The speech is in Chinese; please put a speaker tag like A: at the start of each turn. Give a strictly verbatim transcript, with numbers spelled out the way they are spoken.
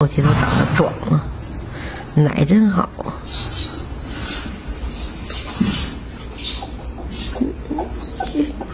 A: 后期都打的壮了，奶真好啊！嗯